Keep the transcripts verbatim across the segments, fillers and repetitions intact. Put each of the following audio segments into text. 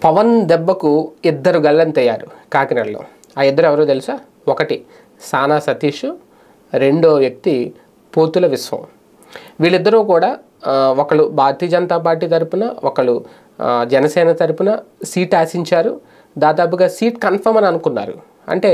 పవన్ దెబ్బకు ఇద్దరు గల్లంతయ్యారు కాకినాడలో. ఆ ఇద్దరు ఎవరో తెలుసా? ఒకటి సానా సతీష్, రెండో వ్యక్తి పోతుల విశ్వం. వీళ్ళిద్దరూ కూడా ఒకళ్ళు భారతీయ జనతా పార్టీ తరపున, ఒకళ్ళు జనసేన తరపున సీట్ ఆశించారు. దాదాపుగా సీట్ కన్ఫర్మ్ అని అనుకున్నారు. అంటే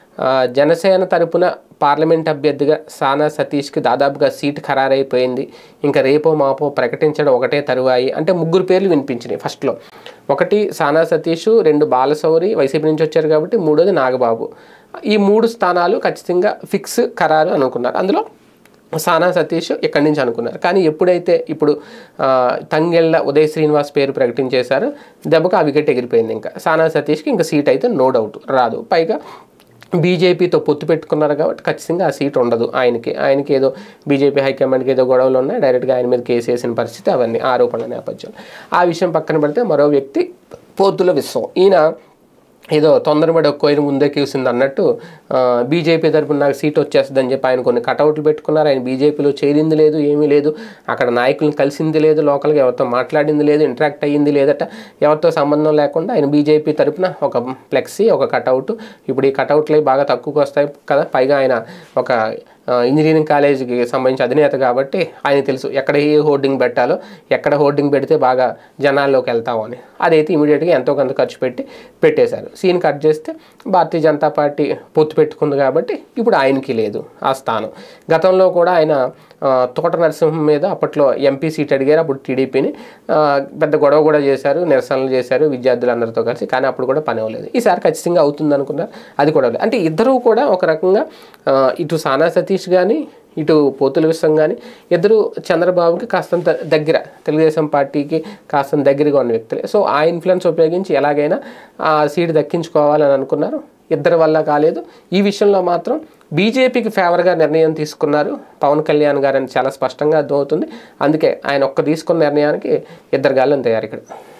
జనసేన తరపున పార్లమెంట్ అభ్యర్థిగా సానా సతీష్కి దాదాపుగా సీట్ ఖరారైపోయింది. ఇంకా రేపో మాపో ప్రకటించడం ఒకటే తరువాయి. అంటే ముగ్గురు పేర్లు వినిపించినాయి ఫస్ట్లో. ఒకటి సానా సతీష్, రెండు బాలశౌరి వైసీపీ నుంచి వచ్చారు కాబట్టి, మూడోది నాగబాబు. ఈ మూడు స్థానాలు ఖచ్చితంగా ఫిక్స్ ఖరారు అనుకున్నారు. అందులో సానా సతీష్ ఇక్కడి నుంచి అనుకున్నారు. కానీ ఎప్పుడైతే ఇప్పుడు తంగెళ్ళ ఉదయ్ శ్రీనివాస్ పేరు ప్రకటించేశారో దెబ్బకు ఆ వికెట్ ఎగిరిపోయింది. ఇంకా సానా సతీష్కి ఇంకా సీట్ అయితే నో డౌట్ రాదు. పైగా బీజేపీతో పొత్తు పెట్టుకున్నారు కాబట్టి ఖచ్చితంగా ఆ సీట్ ఉండదు ఆయనకి. ఆయనకి ఏదో బీజేపీ హైకమాండ్కి ఏదో గొడవలు ఉన్నాయి, డైరెక్ట్గా ఆయన మీద కేసు వేసిన పరిస్థితి, అవన్నీ ఆరోపణల నేపథ్యం. ఆ విషయం పక్కన పెడితే మరో వ్యక్తి పోతుల విశ్వం. ఈయన ఏదో తొందరపడి ఒక కోయిన ముందే కూసింది అన్నట్టు బీజేపీ తరపున నాకు సీట్ వచ్చేస్తుందని చెప్పి ఆయన కొన్ని కటౌట్లు పెట్టుకున్నారు. ఆయన బీజేపీలో చేరింది లేదు, ఏమీ లేదు, అక్కడ నాయకులను కలిసింది లేదు, లోకల్గా ఎవరితో మాట్లాడింది లేదు, ఇంటరాక్ట్ అయ్యింది లేదట, ఎవరితో సంబంధం లేకుండా ఆయన బీజేపీ తరపున ఒక ఫ్లెక్సీ, ఒక కటౌట్. ఇప్పుడు ఈ కటౌట్లు బాగా తక్కువకి వస్తాయి కదా. పైగా ఆయన ఒక ఇంజనీరింగ్ కాలేజీకి సంబంధించి అధినేత కాబట్టి ఆయన తెలుసు ఎక్కడ ఏ హోర్డింగ్ పెట్టాలో, ఎక్కడ హోర్డింగ్ పెడితే బాగా జనాల్లోకి వెళ్తామో అని. అదైతే ఇమీడియట్గా ఎంతో కొంత ఖర్చు పెట్టి పెట్టేశారు. సీన్ కట్ చేస్తే భారతీయ జనతా పార్టీ పొత్తు పెట్టుకుంది కాబట్టి ఇప్పుడు ఆయనకి లేదు ఆ స్థానం. గతంలో కూడా ఆయన తోట నరసింహం మీద అప్పట్లో ఎంపీ సీట్ అడిగారు. అప్పుడు టీడీపీని పెద్ద గొడవ కూడా చేశారు, నిరసనలు చేశారు విద్యార్థులందరితో కలిసి. కానీ అప్పుడు కూడా పని అవ్వలేదు. ఈసారి ఖచ్చితంగా అవుతుంది అనుకున్నారు, అది కూడా లేదు. అంటే ఇద్దరూ కూడా ఒక రకంగా ఇటు సానా సతీష్ కానీ ఇటు పోతుల విశ్వం కానీ ఇద్దరు చంద్రబాబుకి కాస్తంత దగ్గర, తెలుగుదేశం పార్టీకి కాస్తంత దగ్గరగా ఉన్న వ్యక్తులే. సో ఆ ఇన్ఫ్లుయెన్స్ ఉపయోగించి ఎలాగైనా ఆ సీట్ దక్కించుకోవాలని అనుకున్నారు. ఇద్దరి వల్ల కాలేదు. ఈ విషయంలో మాత్రం బీజేపీకి ఫేవర్గా నిర్ణయం తీసుకున్నారు పవన్ కళ్యాణ్ గారు అని చాలా స్పష్టంగా అర్థమవుతుంది. అందుకే ఆయన ఒక్క తీసుకున్న నిర్ణయానికి ఇద్దరు గాళ్ళని తయారు ఇక్కడ.